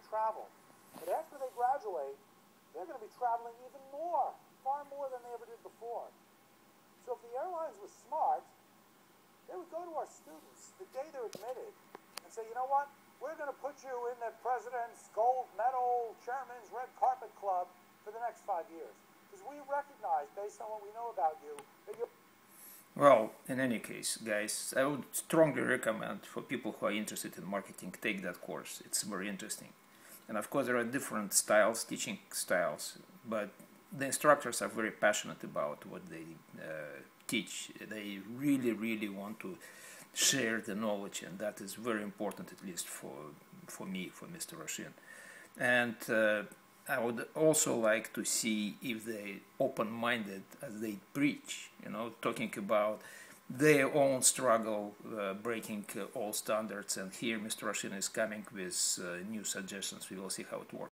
travel. But after they graduate, they're going to be traveling even more, far more than they ever did before. So if the airlines were smart, they would go to our students the day they're admitted and say, you know what, we're going to put you in the President's Gold Medal Chairman's Red Carpet Club for the next 5 years. Because we recognize, based on what we know about you, that you're... Well, in any case, guys, I would strongly recommend for people who are interested in marketing, take that course. It's very interesting. And of course, there are different styles, teaching styles, but the instructors are very passionate about what they teach. They really, really want to share the knowledge, and that is very important, at least for me, for Mr. Roshin. And I would also like to see if they open-minded as they preach, you know, talking about their own struggle, breaking all standards. And here Mr. Roshin is coming with new suggestions. We will see how it works.